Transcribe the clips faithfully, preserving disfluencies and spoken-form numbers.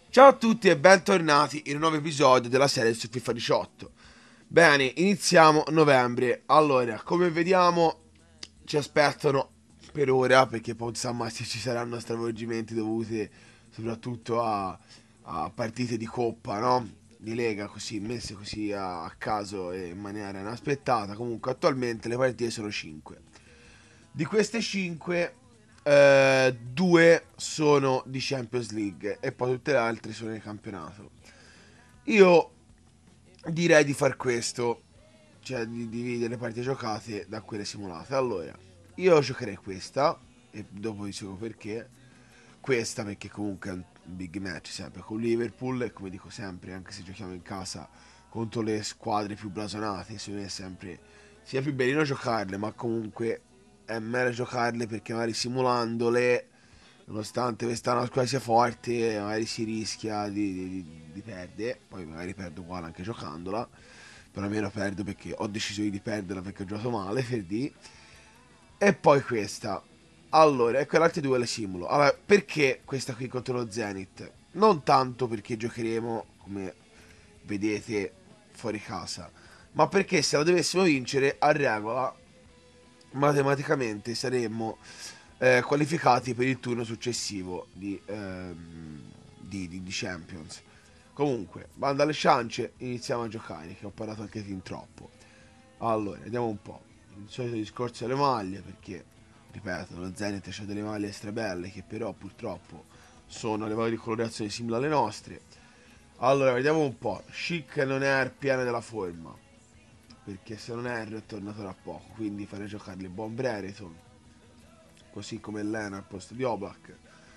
Ciao a tutti e bentornati in un nuovo episodio della serie su FIFA diciotto. Bene, iniziamo novembre. Allora, come vediamo ci aspettano per ora, perché poi insomma se ci saranno stravolgimenti dovuti soprattutto a, a partite di coppa, no? Di Lega, così messe così a, a caso e in maniera inaspettata. Comunque attualmente le partite sono cinque. Di queste cinque eh, due sono di Champions League e poi tutte le altre sono di campionato. Io direi di far questo, cioè di dividere le partite giocate da quelle simulate. Allora, io giocherei questa e dopo vi spiego perché. Questa perché comunque è un big match sempre con Liverpool e come dico sempre, anche se giochiamo in casa contro le squadre più blasonate, secondo me è sempre sia più bellino giocarle, ma comunque è meglio giocarle perché magari simulandole, nonostante questa una squadra sia forte, magari si rischia di, di, di perdere, poi magari perdo uguale anche giocandola, però almeno perdo perché ho deciso di perderla perché ho giocato male, per di. E poi questa. Allora, ecco le altre due le simulo. Allora, perché questa qui contro lo Zenith? Non tanto perché giocheremo, come vedete, fuori casa, ma perché se la dovessimo vincere a regola, matematicamente saremmo eh, qualificati per il turno successivo di, ehm, di, di, di Champions. Comunque, bando alle ciance, iniziamo a giocare, che ho parlato anche fin troppo. Allora, vediamo un po'. Il solito discorso delle maglie, perché, ripeto, lo Zenith c'ha delle maglie strabelle che però purtroppo sono le maglie di colorazione simili alle nostre. Allora, vediamo un po'. Chic non è piena della forma, perché se non erro è tornato da poco, quindi farei giocare il buon Brereton, così come Lena al posto di Oblak,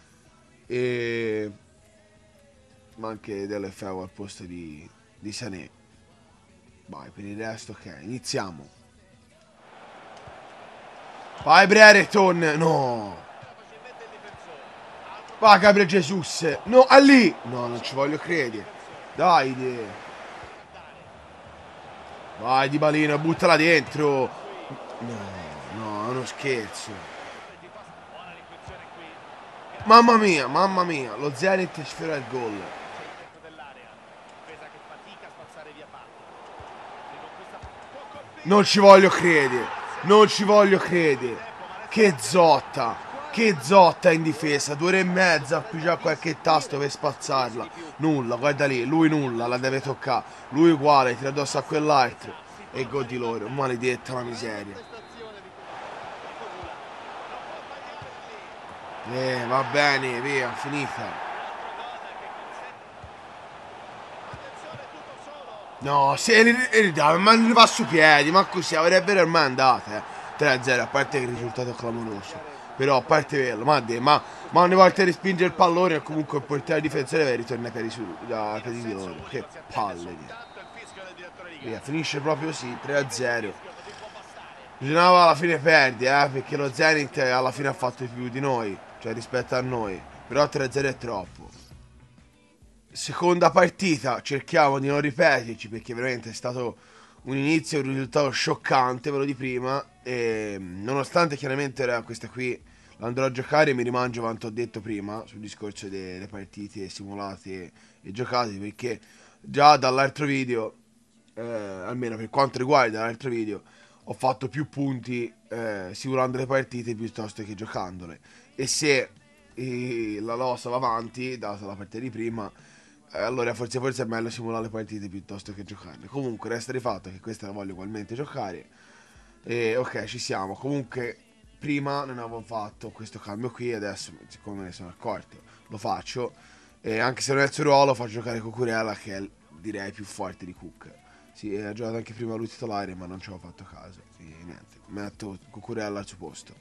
e ma anche Delefeu al posto di, di Sané. Vai, per il resto ok, iniziamo. Vai Brereton, no! Vai Gabriel Jesus, no, a lì! No, non ci voglio credere. Dai, de. Vai Di Balino, buttala dentro. No, no, è uno scherzo. Mamma mia, mamma mia, lo Zenith sfiora il gol. Non ci voglio credere, non ci voglio credere. Che zotta, che zotta in difesa, due ore e mezza, più già qualche tasto per spazzarla. Nulla, guarda lì, lui nulla, la deve toccare. Lui uguale, tira addosso a quell'altro. E gol di loro, maledetta la miseria. Eh, va bene, via, finita. No, se ma ne va su piedi, ma così avrebbero ormai andate, eh. tre a zero, a parte che il risultato è clamoroso. Però a parte quello, ma, de, ma, ma ogni volta respinge il pallone e comunque il portiere difensore ritorna ai piedi, su, da piedi di loro. Che palle. Via, finisce proprio così, tre a zero. Bisognava alla fine perdere, eh, perché lo Zenith alla fine ha fatto più di noi, cioè rispetto a noi. Però tre a zero è troppo. Seconda partita, cerchiamo di non ripeterci perché veramente è stato un inizio, un risultato scioccante, quello di prima, e nonostante chiaramente era questa qui la andrò a giocare, mi rimangio quanto ho detto prima sul discorso delle partite simulate e giocate, perché già dall'altro video, eh, almeno per quanto riguarda l'altro video, ho fatto più punti eh, simulando le partite piuttosto che giocandole, e se eh, la losa va avanti, data la partita di prima, allora forse, forse è meglio simulare le partite piuttosto che giocarle. Comunque resta di fatto che questa la voglio ugualmente giocare. E ok, ci siamo. Comunque prima non avevo fatto questo cambio qui, adesso siccome me ne sono accorto lo faccio. E anche se non è il suo ruolo, faccio giocare Cucurella, che è direi più forte di Cook. Sì, ha giocato anche prima lui titolare, ma non ci avevo fatto caso. E niente, metto Cucurella al suo posto.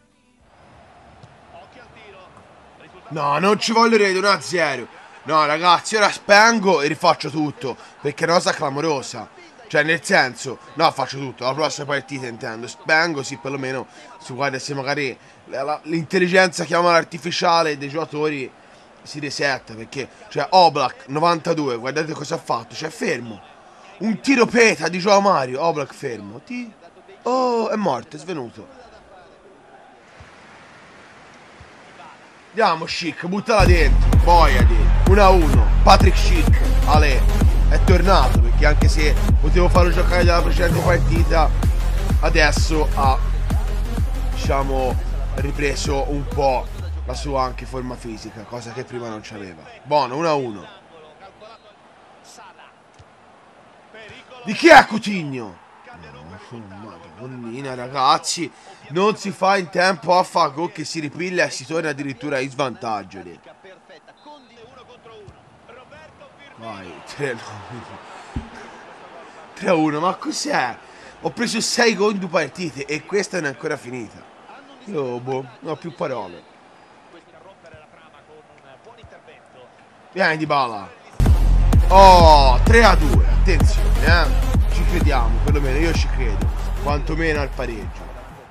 No, non ci voglio vedere, uno a zero. No ragazzi, ora spengo e rifaccio tutto, perché è una cosa clamorosa. Cioè nel senso, no, faccio tutto, la prossima partita intendo. Spengo, sì, perlomeno si guarda se magari l'intelligenza chiamata artificiale dei giocatori si resetta. Perché, cioè, Oblak novantadue, guardate cosa ha fatto, cioè fermo. Un tiro peta di Joao Mario, Oblak fermo. Ti... Oh, è morto, è svenuto. Andiamo, Chic, buttala dentro, boia dentro. uno a uno. Patrick Schick, Ale, è tornato, perché anche se potevo farlo giocare dalla precedente partita, adesso ha, diciamo, ripreso un po' la sua anche forma fisica, cosa che prima non c'aveva. Buono, uno a uno. Di chi è Coutinho? No, madonnina, ragazzi, non si fa in tempo a fare gol che si ripiglia e si torna addirittura in svantaggio. Vai, tre a uno, ma cos'è? Ho preso sei gol in due partite e questa non è ancora finita. Io, boh, non ho più parole. Vieni Dybala. Oh, tre a due, attenzione, eh. Ci crediamo, perlomeno io ci credo. Quantomeno al pareggio.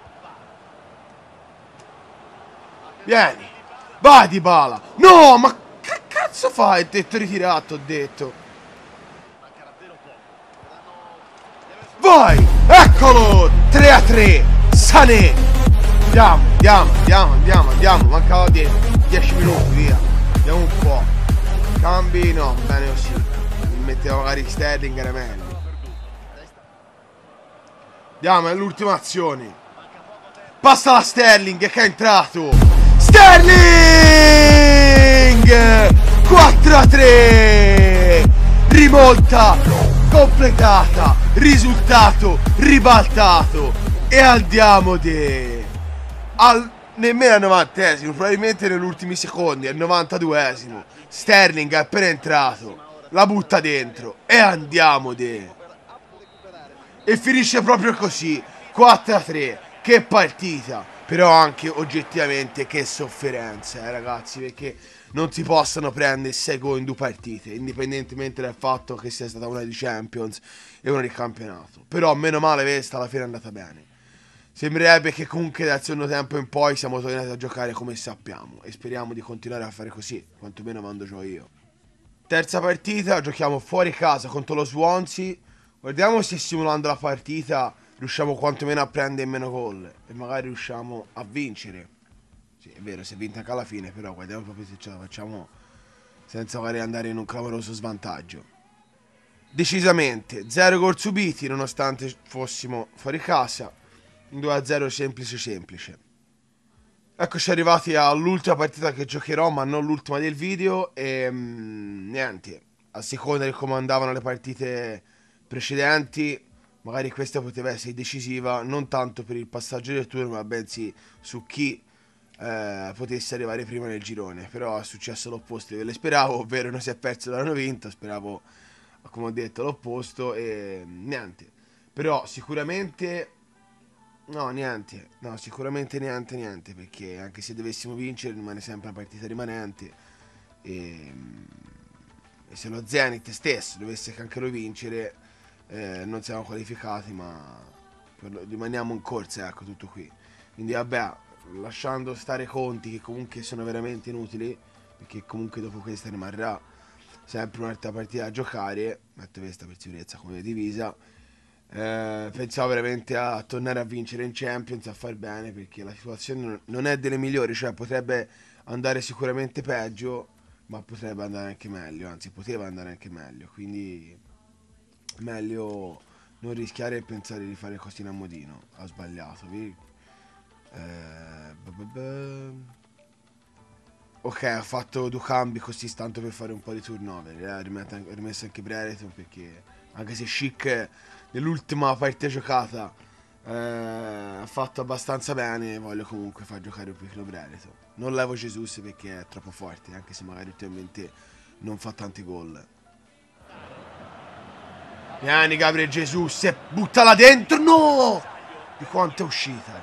Vieni. Vai Dybala. No, ma che cazzo fai? Ti ho ritirato, ho detto. Vai. Eccolo. tre a tre. Sané. Andiamo, andiamo, andiamo, andiamo, andiamo. Mancava dieci minuti, via. Andiamo un po'. Cambi, no, va bene così. Mi mettevo magari Sterling, era meglio. Andiamo, è l'ultima azione. Passa la Sterling che è entrato. Sterling! quattro a tre! Rimonta completata. Risultato ribaltato. E andiamo de... Al... nemmeno al novantesimo, probabilmente negli ultimi secondi, al novantaduesimo. Sterling è appena entrato. La butta dentro. E andiamo de... E finisce proprio così, quattro a tre, che partita, però anche oggettivamente che sofferenza, eh, ragazzi, perché non si possono prendere sei gol in due partite, indipendentemente dal fatto che sia stata una di Champions e una di campionato. Però meno male questa alla fine è andata bene. Sembrerebbe che comunque dal secondo tempo in poi siamo tornati a giocare come sappiamo e speriamo di continuare a fare così, quantomeno quando gioco io. Terza partita, giochiamo fuori casa contro lo Swansea. Guardiamo se simulando la partita riusciamo quantomeno a prendere meno gol e magari riusciamo a vincere. Sì, è vero, si è vinta anche alla fine, però guardiamo proprio se ce la facciamo senza magari andare in un clamoroso svantaggio. Decisamente, zero gol subiti nonostante fossimo fuori casa. due a zero semplice semplice. Eccoci arrivati all'ultima partita che giocherò, ma non l'ultima del video. E mm, niente, a seconda di come andavano le partite precedenti, magari questa poteva essere decisiva, non tanto per il passaggio del turno, ma bensì su chi eh, potesse arrivare prima nel girone. Però è successo l'opposto, io le speravo, ovvero non si è perso, l'hanno vinto, speravo, come ho detto, l'opposto e niente. Però sicuramente... No, niente, no, sicuramente niente, niente, perché anche se dovessimo vincere rimane sempre una partita rimanente e, e se lo Zenit stesso dovesse anche lo vincere eh, non siamo qualificati, ma rimaniamo in corsa, ecco, tutto qui. Quindi vabbè, lasciando stare conti che comunque sono veramente inutili, perché comunque dopo questa rimarrà sempre un'altra partita da giocare, metto questa per sicurezza come divisa. Eh, pensavo veramente a tornare a vincere in Champions, a far bene, perché la situazione non è delle migliori, cioè potrebbe andare sicuramente peggio, ma potrebbe andare anche meglio, anzi poteva andare anche meglio, quindi meglio non rischiare e pensare di fare così in a modino. Ho sbagliato, vi? Eh, ok, ho fatto due cambi così tanto per fare un po' di turnover, eh, ho rimesso anche Brereton perché anche se Schick nell'ultima partita giocata eh, ha fatto abbastanza bene, voglio comunque far giocare un pochino Brereton. Non levo Jesus perché è troppo forte, anche se magari ultimamente non fa tanti gol. Vieni Gabriel Jesus e buttala dentro, no! Di quanto è uscita.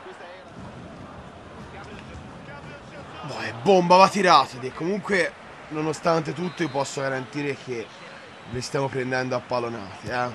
Boh, è bomba, va tirato. E comunque, nonostante tutto, io posso garantire che li stiamo prendendo a pallonate, eh.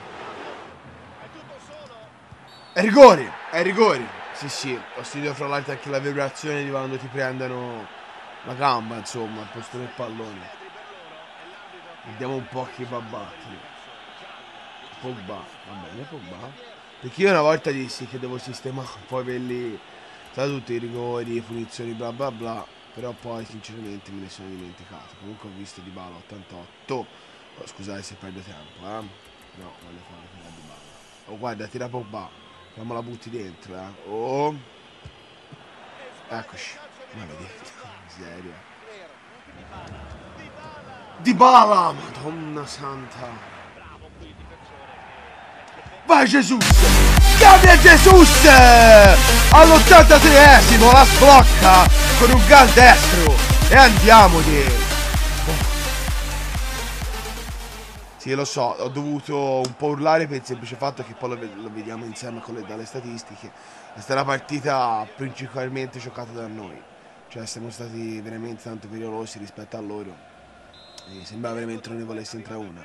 È rigore, è rigore. Sì, sì, ho sentito fra l'altro anche la vibrazione di quando ti prendono la gamba, insomma, al posto del pallone. Vediamo un po' chi va a battere. Pogba, va bene Pogba. Perché io una volta dissi che devo sistemare un po' quelli, sai, tutti i rigori, punizioni, bla bla bla. Però poi sinceramente me ne sono dimenticato. Comunque ho visto Dybala ottantotto. Oh, scusate se perdo tempo, eh. No, voglio fare quella Dybala. Oh, guarda, tira Pogba. Come la butti dentro, eh. Oh. Eccoci. Maledetto. Miseria. Dybala! Madonna santa. Vai Jesus! Gabriel Jesus! All'ottantatreesimo la sblocca con un gal destro. E andiamo di... Oh. Sì, lo so, ho dovuto un po' urlare per il semplice fatto che poi lo, lo vediamo insieme con le, dalle statistiche. È stata una partita principalmente giocata da noi. Cioè siamo stati veramente tanto pericolosi rispetto a loro. E sembrava veramente non ne volesse entrare una.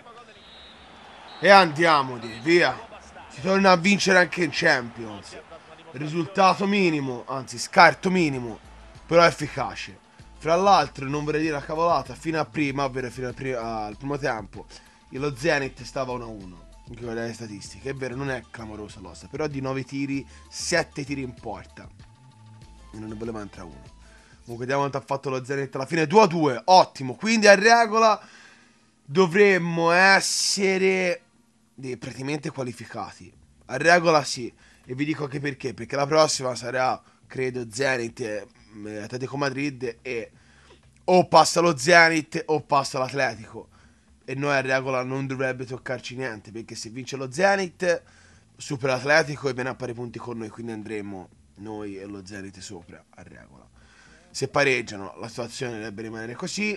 E andiamo di via. Si torna a vincere anche in Champions. Risultato minimo, anzi scarto minimo, però efficace. Fra l'altro non vorrei dire la cavolata, fino a prima, ovvero fino prima, al primo tempo, lo Zenit stava uno a uno. Anche con le statistiche, è vero, non è clamorosa l'ossa, però di nove tiri, sette tiri in porta. E non ne voleva entrare uno. Comunque vediamo quanto ha fatto lo Zenit alla fine, due a due, ottimo. Quindi a regola dovremmo essere praticamente qualificati. A regola sì. E vi dico anche perché. Perché la prossima sarà, credo, Zenit e Atletico Madrid. E o passa lo Zenit o passa l'Atletico. E noi a regola non dovrebbe toccarci niente. Perché se vince lo Zenit supera l'Atletico e viene a pari punti con noi. Quindi andremo noi e lo Zenit sopra a regola. Se pareggiano la situazione dovrebbe rimanere così.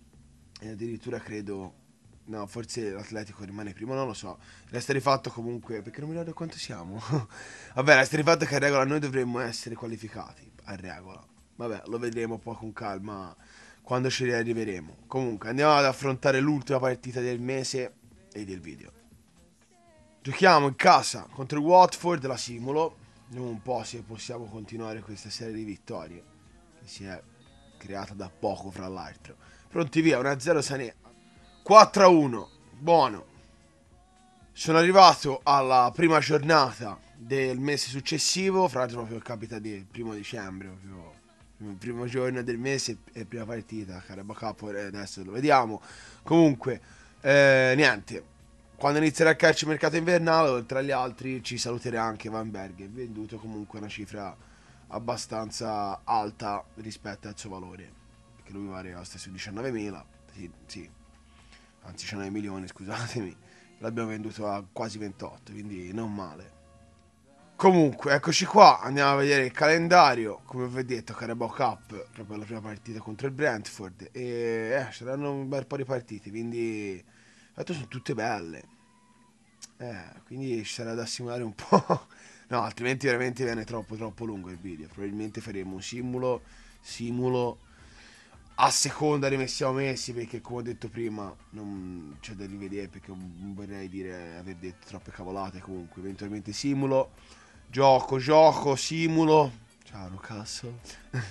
E addirittura credo... No, forse l'Atletico rimane primo, non lo so. Resta di fatto comunque, perché non mi ricordo quanto siamo. Vabbè, resta di fatto che a regola noi dovremmo essere qualificati. A regola. Vabbè, lo vedremo poi con calma quando ci arriveremo. Comunque, andiamo ad affrontare l'ultima partita del mese e del video. Giochiamo in casa contro il Watford, la simulo. Vediamo un po' se possiamo continuare questa serie di vittorie, che si è creata da poco, fra l'altro. Pronti via, uno a zero Sané. quattro a uno, buono. Sono arrivato alla prima giornata del mese successivo, fra l'altro proprio capita di primo dicembre, proprio il primo giorno del mese e prima partita, Carabao Cup, adesso lo vediamo. Comunque, eh, niente, quando inizierà il calciomercato invernale, oltre agli altri, ci saluterà anche Van Bergen, venduto comunque una cifra abbastanza alta rispetto al suo valore, perché lui vale su diciannovemila, sì, sì. Anzi diciannove milioni, scusatemi, l'abbiamo venduto a quasi ventotto, quindi non male. Comunque, eccoci qua, andiamo a vedere il calendario. Come vi ho detto, Carabao Cup, proprio la prima partita contro il Brentford. E eh, saranno un bel po' di partite, quindi... Tanto sono tutte belle. Eh, quindi ci sarà da simulare un po'. No, altrimenti veramente viene troppo troppo lungo il video. Probabilmente faremo un simulo, simulo... A seconda dove siamo messi, perché come ho detto prima non c'è da rivedere, perché non vorrei dire aver detto troppe cavolate. Comunque eventualmente simulo, gioco, gioco, simulo, ciao Newcastle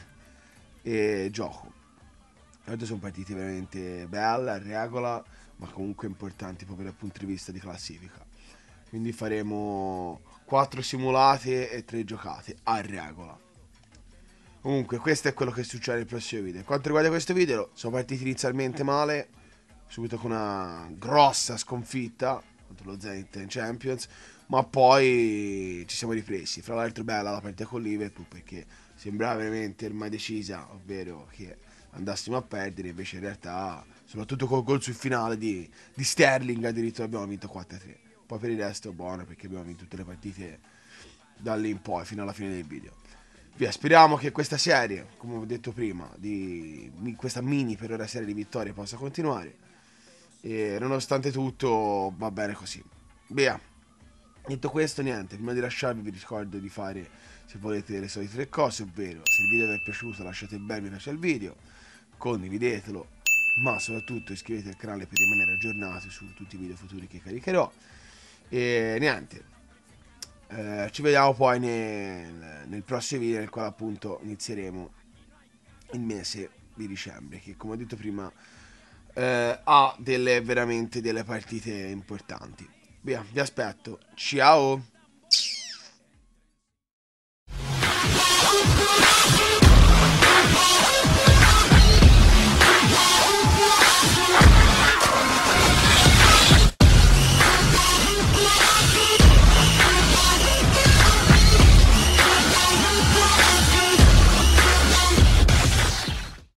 e gioco. Oggi sono partite veramente belle, a regola, ma comunque importanti proprio dal punto di vista di classifica. Quindi faremo quattro simulate e tre giocate a regola. Comunque questo è quello che succede nel prossimo video. Quanto riguarda questo video, sono partiti inizialmente male, subito con una grossa sconfitta contro lo Zenit in Champions, ma poi ci siamo ripresi. Fra l'altro bella la partita con Liverpool, perché sembrava veramente ormai decisa, ovvero che andassimo a perdere, invece in realtà, soprattutto col gol sul finale di, di Sterling, addirittura abbiamo vinto quattro a tre. Poi per il resto buono, perché abbiamo vinto tutte le partite da lì in poi, fino alla fine del video. Via, speriamo che questa serie, come ho detto prima, di questa mini per ora serie di vittorie possa continuare. E nonostante tutto va bene così. Via. Detto questo, niente, prima di lasciarvi vi ricordo di fare, se volete, le solite tre cose, ovvero se il video vi è piaciuto lasciate il bel mi piace al video, condividetelo, ma soprattutto iscrivetevi al canale per rimanere aggiornati su tutti i video futuri che caricherò. E niente. Eh, ci vediamo poi nel, nel prossimo video, nel quale appunto inizieremo il mese di dicembre, che come ho detto prima eh, ha delle veramente delle partite importanti. Via, vi aspetto, ciao.